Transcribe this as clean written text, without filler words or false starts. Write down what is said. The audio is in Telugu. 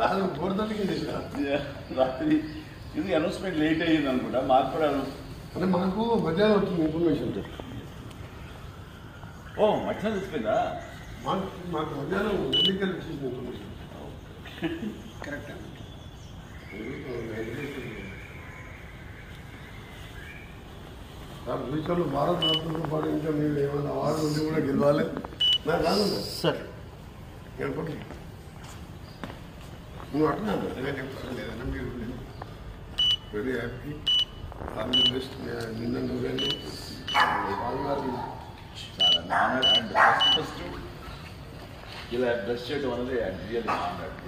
కాదు గోడతోటికి రాత్రి ఇది అనౌన్స్మెంట్ లేట్ అయ్యింది అనుకుంటా మాకు కూడా అంటే మాకు మధ్యాహ్నం వచ్చింది ఇన్ఫర్మేషన్. ఓ మధ్యాహ్నం తెలిసిపోయిందా? మాకు మధ్యాహ్నం ఎన్నికలు ఇచ్చేసిన ఇన్ఫర్మేషన్. కరెక్ట్. ఫ్యూచర్లో భారత రత్నతో పాటు ఇంకా మీరు ఏమైనా అవార్డు ఉండి కూడా గెలవాలి. నాకు కాదు సార్ అనుకోండి. నువ్వు అంటున్నాను నేను చెప్తాను లేదన్నా మీరు very happy. All the best. నిన్న నువ్వేను చాలా నాన్నర్ అండ్ ఫస్ట్ ఇలా బ్రష్ చేయడం అనేది రియల్లీ నాన్నర్.